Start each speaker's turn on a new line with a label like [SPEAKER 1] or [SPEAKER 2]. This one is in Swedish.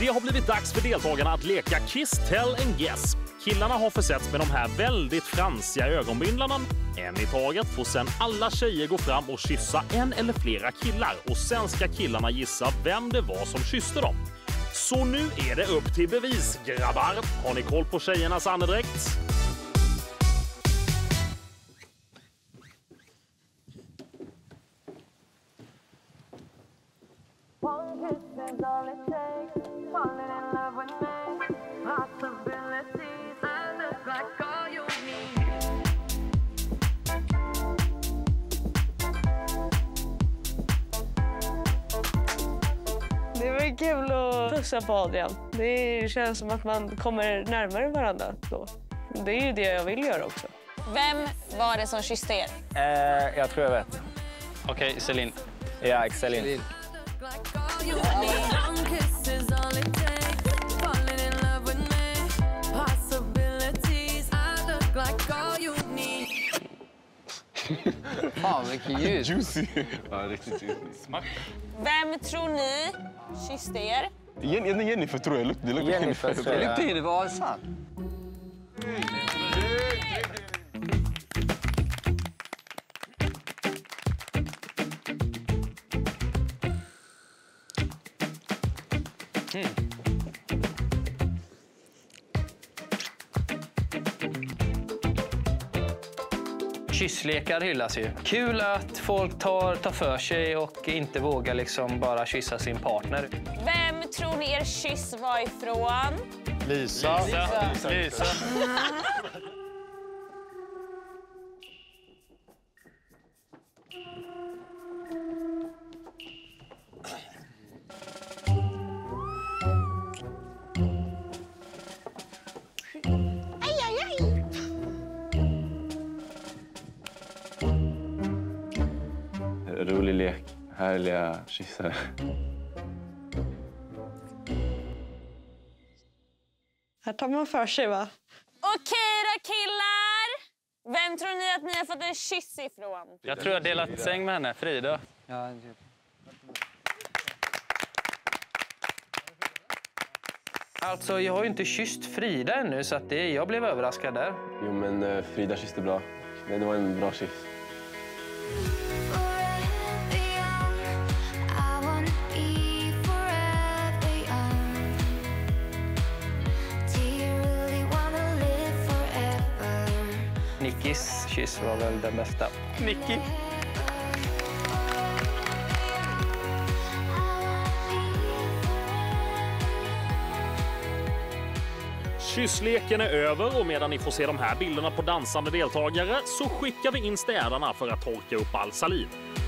[SPEAKER 1] Det har blivit dags för deltagarna att leka Kiss, Tell and Guess. Killarna har försetts med de här väldigt fransiga ögonbindlarna. En i taget får sen alla tjejer gå fram och kyssa en eller flera killar. Och sen ska killarna gissa vem det var som kysste dem. Så nu är det upp till bevis, grabbar. Har ni koll på tjejernas andedräkt?
[SPEAKER 2] Det var kul att pussa på Adrian. Det känns som att man kommer närmare varandra då. Det är ju det jag vill göra också.
[SPEAKER 3] Vem var det som kysste er?
[SPEAKER 4] Jag tror jag vet.
[SPEAKER 5] Okej, Celine.
[SPEAKER 4] Ja, Celine.
[SPEAKER 6] Fan, vilken ljud.
[SPEAKER 7] Juicy. Ja, riktigt juicy. Smack.
[SPEAKER 3] Vem tror ni kysste er?
[SPEAKER 7] Jennifer tror jag. Det luktar
[SPEAKER 4] Jennifer, tror jag.
[SPEAKER 6] Det luktar ju, det var sant.
[SPEAKER 5] Kysslekar hyllas ju. Kul att folk tar för sig och inte vågar liksom bara kyssa sin partner.
[SPEAKER 3] Vem tror ni er kyss var ifrån?
[SPEAKER 7] Lisa. Rolig lek. Härliga kyssar.
[SPEAKER 2] Här tar man för sig, va?
[SPEAKER 3] Okej då, killar! Vem tror ni att ni har fått en kyss ifrån?
[SPEAKER 5] Jag tror jag har delat säng med henne, Frida.
[SPEAKER 6] Ja,
[SPEAKER 5] Alltså, jag har ju inte kysst Frida ännu, så att jag blev överraskad där.
[SPEAKER 7] Jo, men Frida kysste bra. Det var en bra kyss.
[SPEAKER 5] Nickis kyss var väl den bästa. Nicky.
[SPEAKER 1] Kyssleken är över och medan ni får se de här bilderna på dansande deltagare så skickar vi in städarna för att torka upp all saliv.